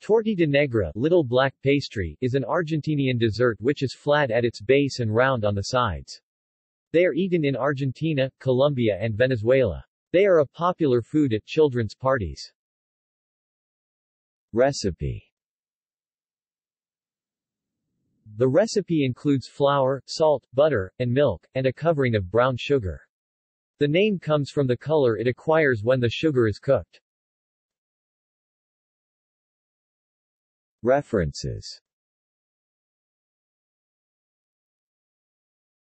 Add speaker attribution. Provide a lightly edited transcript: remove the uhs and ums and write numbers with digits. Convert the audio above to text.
Speaker 1: Tortita negra, little black pastry, is an Argentinian dessert which is flat at its base and round on the sides. They are eaten in Argentina, Colombia and Venezuela. They are a popular food at children's parties. Recipe. The recipe includes flour, salt, butter, and milk, and a covering of brown sugar. The name comes from the color it acquires when the sugar is cooked. References.